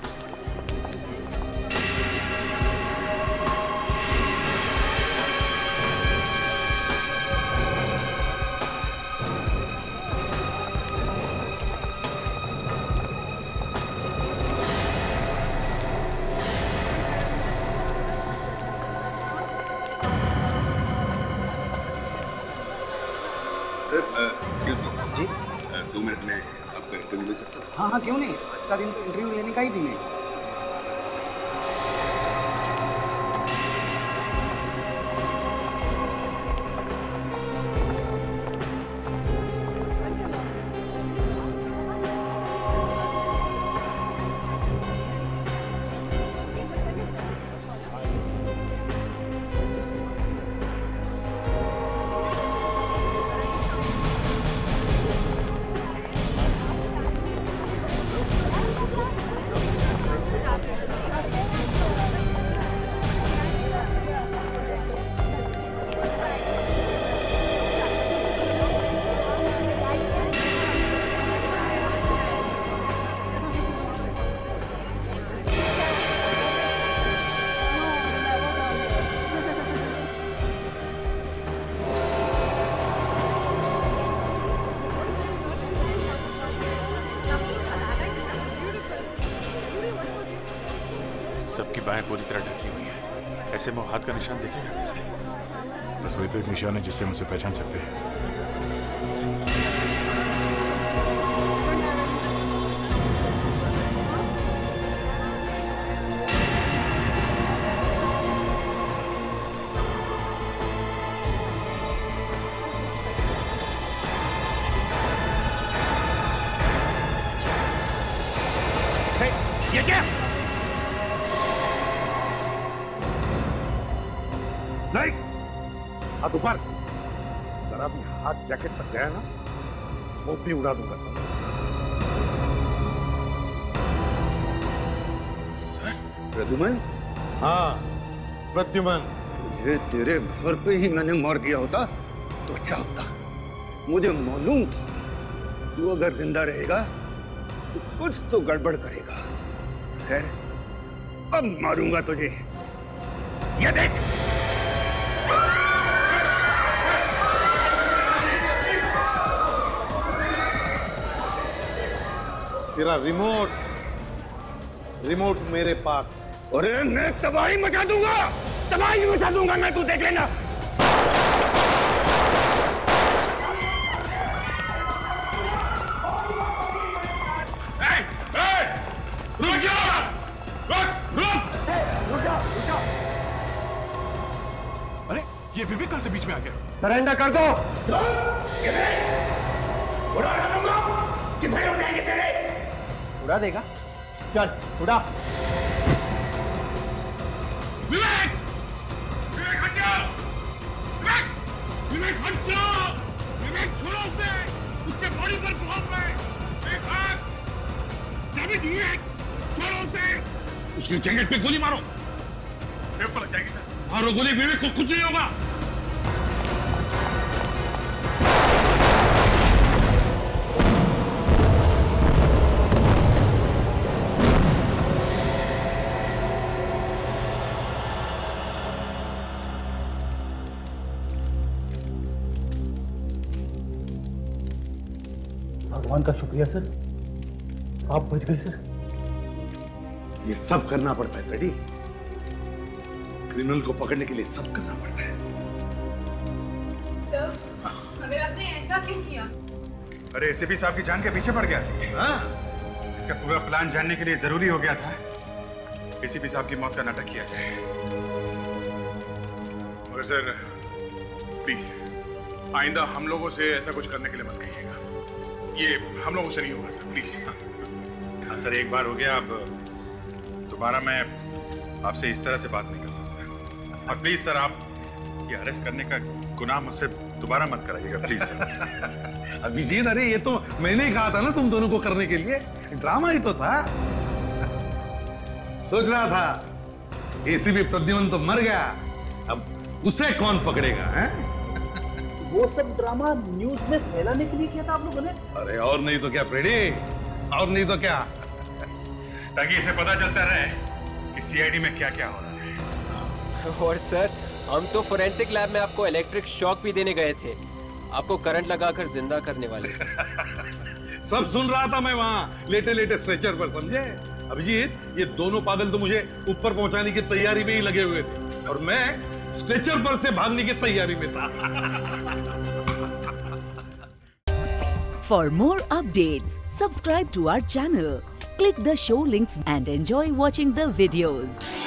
जी दो मिनट में आपका इंटरव्यू ले सकता हूँ? हाँ हाँ क्यों नहीं, आज का दिन तो इंटरव्यू लेने का ही दिन है। सबकी बाहें पूरी तरह ढकी हुई है, ऐसे में हाथ का निशान देखेगा कैसे? बस वही तो एक निशान है जिससे हम उसे पहचान सकते हैं। ये क्या? नहीं, हाथ ऊपर। जरा भी हाथ जैकेट तक गया ना, वो भी उड़ा दूंगा। सर? प्रद्युमन? हाँ, प्रद्युमन। तुझे तेरे घर पे ही मैंने मार दिया होता तो अच्छा होता। मुझे मालूम था तू अगर जिंदा रहेगा तो कुछ तो गड़बड़ करेगा। खैर, अब मारूंगा तुझे। ये देख। तेरा रिमोट, रिमोट मेरे पास। अरे मैं तबाही मचा दूंगा, तबाही मचा दूंगा मैं, तू देख लेना। रुक जा! रुक! रुक! रुक जा! रुक जा! अरे ये विवेक कहां से बीच में आ गया? सरेंडर कर दो। उड़ा दूंगा। कितने उड़ाएंगे तेरे? उड़ा देगा? चल उड़ा। विवेक! विवेक हट जा! विवेक! विवेक हट जा! विवेक छोड़ो उसे! उसके बॉडी पर बहुत है। एक हाथ! चाबी दिए! छोड़ो उसे! उसकी जैकेट पे गोली मारो। पेट पर लग जाएगी सर। मारो गोली, विवेक को कुछ नहीं होगा। भगवान का शुक्रिया सर, आप बच गए सर। ये सब करना पड़ता है फ्रेडी। क्रिमिनल को पकड़ने के लिए सब करना पड़ता है। सर, मगर आपने ऐसा क्यों किया? अरे एसीपी साहब की जान के पीछे पड़ गया। हाँ? इसका पूरा प्लान जानने के लिए जरूरी हो गया था एसीपी साहब की मौत का नाटक किया जाए। मगर सर प्लीज आइंदा हम लोगों से ऐसा कुछ करने के लिए मत कहिएगा। ये हम लोगों से नहीं होगा सर, प्लीज। हाँ सर, एक बार हो गया, अब दोबारा मैं आपसे इस तरह से बात नहीं कर सकता। और प्लीज सर, आप ये अरेस्ट करने का गुनाह मुझसे दोबारा मत कराइएगा, प्लीज सर। अभिजीत, अरे ये तो मैंने कहा था ना तुम दोनों को करने के लिए। ड्रामा ही तो था। सोच रहा था एसीपी प्रद्युमन तो मर गया, अब उसे कौन पकड़ेगा? है? वो सब ड्रामा न्यूज में फैलाने के लिए किया था आप लोगों ने? अरे और नहीं तो क्या फ्रेडी, और नहीं तो क्या, ताकि इसे पता चलता रहे कि सीआईडी में क्या क्या हो रहा है। और सर, हम तो फोरेंसिक लैब में आपको इलेक्ट्रिक शॉक भी देने गए थे, आपको करंट लगाकर जिंदा करने वाले। सब सुन रहा था मैं वहां लेटे लेटे स्ट्रेचर पर, समझे? अभिजीत, ये दोनों पागल तो मुझे ऊपर पहुंचाने की तैयारी में ही लगे हुए थे और मैं स्ट्रेचर पर से भागने की तैयारी में था। For more updates, subscribe to our channel, click the show links and enjoy watching the videos.